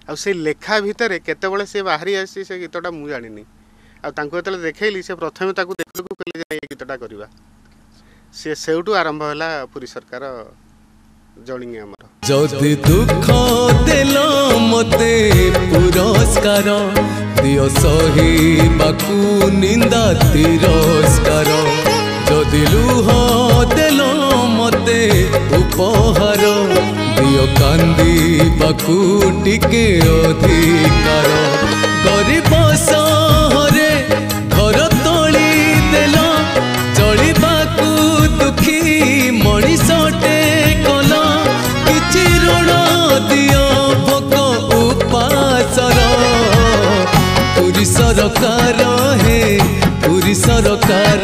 आ से लेखा भितर केतबले से बाहरी आसी से गीतटा मु जानिनी आते देखली से प्रथम देखलू कहले ये गीतटा करवा से सेउटू आरंभ होला पुरी सरकार जर्नी हमर जदि दुख देल मते पुरस्कार दियो सही बाकू निंदा तिरस्कार जदि लुह देल मते उपहार दियो कांदी बाकू टिके अधिकार गरीब सहरे घर तोली देल चलिबाकू दुखी मଣିଷଟେ कल किछि ऋण दियो भोक उपासर पुरी सरकार हे पुरी सरकार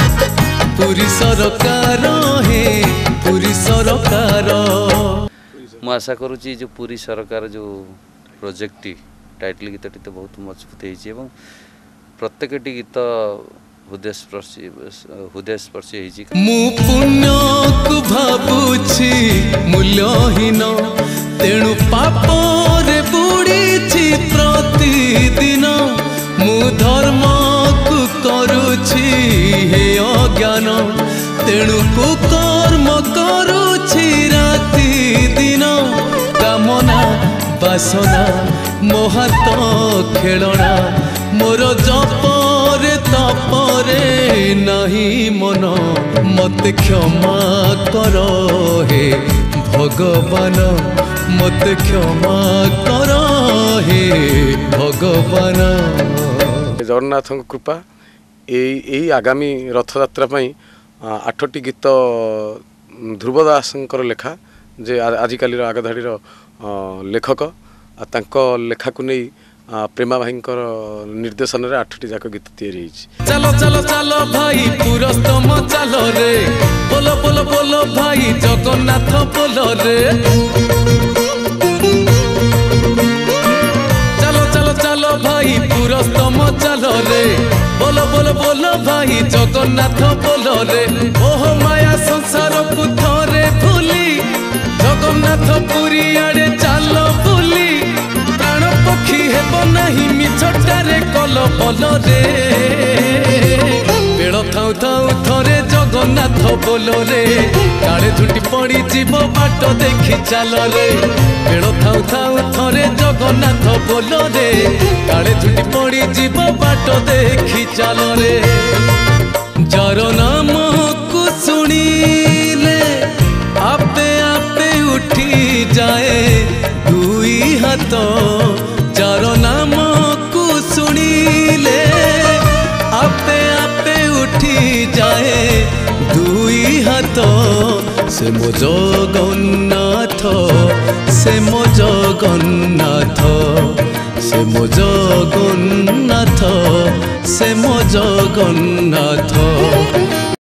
हे पुरी सरकार मु आशा करुच्ची जो पुरी सरकार जो प्रोजेक्ट टाइटल गीतटी तो बहुत मजबूत है प्रत्येक गीत हृदय स्पर्शी मु पुण्य को भाबुछि मूल्यहीन तेणु पाप रे बुड़ी प्रतिदिन मु धर्म को करुछि हे अज्ञान तेणु कुकर्म करुछि राति दिन कामना बासना मोहात खेलना मोर जपरे तपरे नहीं मन मत क्षमा कर हे भगवान मत क्षमा कर हे भगवान। जगन्नाथ कृपा यही आगामी रथयात्रा 8टी गीत ध्रुवदास लेखा जे आजिकाली आगधाड़ी लेखक लेखा को नहीं प्रेमा भाई निर्देशन रे 8टी जाक गीत तैयारी चलो चलो चलो भाई पुरस्तम चलो रे बोलो बोलो बोलो भाई जगन्नाथ बोलो रे चलो चलो चलो भाई पुरस्तम चलो रे बोलो बोलो बोलो भाई जगन्नाथ बोलो रे ओह माया संसार को थरे भूली जगन्नाथ पुरी आड़े चलो भूली प्राण पक्षी हेब नहीं मिछटारे कल बल रे बेड़ थाउ थाउ थरे जगन्नाथ बोलो रे काले झुटी पड़ी जीव बाट देखी चल रे बेड़ थाउ थाउ थरे जगन्नाथ बोलो रे काले झुटी पड़ी जीव बाट देखी चल रे जार नाम को सुनिले आपे आपे उठी जाए दुई हाथ जार नाम को सुनिले आपे आपे उठी जाए दुई हाथ से मो जगन्नाथ से मो जगन्नाथ से मो जगन्नाथ से मो जगन्नाथ